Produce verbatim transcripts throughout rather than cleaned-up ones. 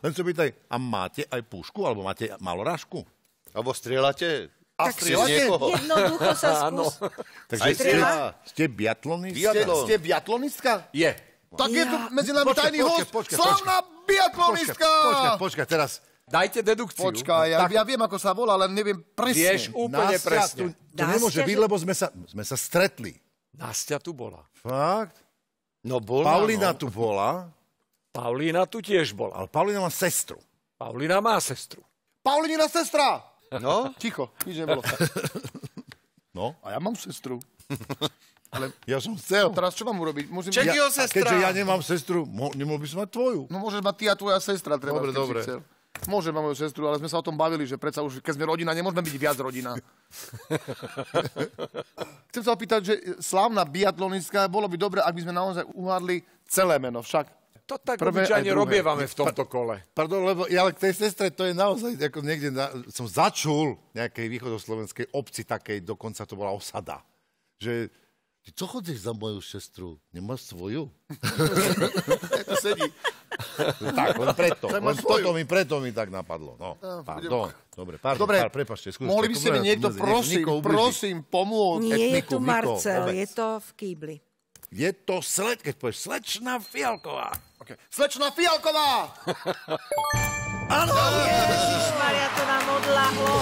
Len sa pýtaj, a máte aj pušku, alebo máte malorážku? Alebo strieľate? A Tak strieľate? jednoducho sa skús. Takže ste, ste biatlonistka? Biatlon. Ste, ste biatlonistka? Je. Tak je tu medzi nami Počkaj, tajný počkaj, host. počkaj, Slavná biatlonistka! Počkaj, počkaj, teraz. Dajte dedukciu. Počkaj, ja, ja viem, ako sa volá, len neviem presne. Vieš úplne Nastia, presne. Tu, to Nastia, nemôže byť, že- lebo sme sa, sme sa stretli. Nastia tu bola. Fakt? No bola, Paulína no. tu bola, Paulína tu tiež bola. ale Paulína má sestru. Paulína má sestru. Paulinina sestra! No? Ticho, nič nebolo. No, A ja mám sestru. ja som chcel. Teraz čo mám urobiť? Môžem... Čak- Ja... jeho A sestra. keďže ja nemám sestru, mo, nemohol by som mať tvoju. No môžeš mať ty a tvoja sestra, treba. Dobre, keď si dobre. chcel. Môžem mať moju sestru, ale sme sa o tom bavili, že predsa už, keď sme rodina, nemôžeme byť viac rodina. Chcem sa opýtať, že slávna biatlonistka, bolo by dobre, ak by sme naozaj uhádli celé meno, však. To tak Prvé obyčajne aj druhé. robievame v tomto kole. Pardon, lebo ja ale k tej sestre, to je naozaj, ako niekde, na, som začul nejakej východoslovenskej obci takej, dokonca to bola osada, že ty co chodíš za moju sestru? Nemáš svoju? To sedí. Tak, len preto. Tak Len máš svoju. toto mi, preto mi tak napadlo. No, pardon. Dobre, pardon, Dobre, pár, prepáčte. skúste, mohli by ste mi skúste, niekto, nech prosím, nikoho ubližiť. prosím, pomôcť. Nie je Etniku, tu Miko, Marcel, povedz. je to v kýbli. Je to sled, keď povieš slečna Fialková. Okay. Slečna Fialková! Áno! Ježišmaria, to nám odľahlo.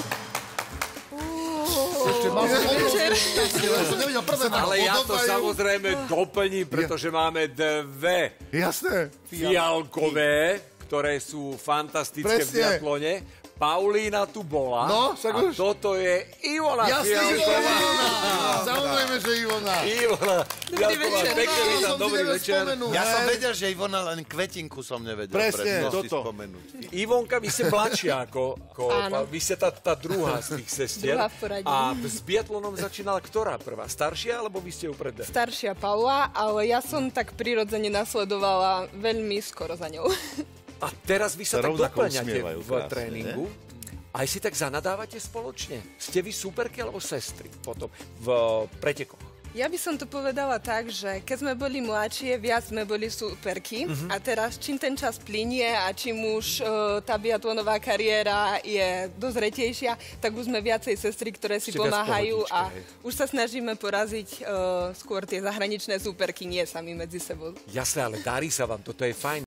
Ešte mám sa ja som nevidel prvé meno. Ale ja to Podobajú. samozrejme doplním, pretože máme dve Jasné. fialkové, ktoré sú fantastické v Presne. biatlone. Paulína tu bola. No, však a už. toto je Ivona Jasne, Fialková. Ivona! Samozrejme, že Ivona. Ivona Fialková, večer. pekne vítam, Som si dobrý nevedel večer. spomenúť. Ja som vedel, že Ivona, len kvetinku som nevedel. Presne, pred nosti toto. spomenúť. Ivonka, vy ste mladšia ako, ako Áno. vy ste tá, tá druhá z tých sestier. Druhá v poradí. A s biatlonom začínala ktorá prvá? Staršia, alebo vy ste ju pred... Staršia Paula, ale ja som tak prirodzene nasledovala veľmi skoro za ňou. A teraz vy sa Sa tak rovnako doplňate usmievajú v krásne, tréningu. Aj si tak zanadávate spoločne? Ste vy súperky alebo sestry potom v pretekoch? Ja by som to povedala tak, že keď sme boli mladšie, viac sme boli súperky a teraz čím ten čas plynie a čím už uh, tá biatlonová kariéra je dozretejšia, tak už sme viacej sestry, ktoré si Ste viac pomáhajú a pohodičke, hej. už sa snažíme poraziť uh, skôr tie zahraničné súperky, nie sami medzi sebou. Jasné, ale darí sa vám, toto je fajn.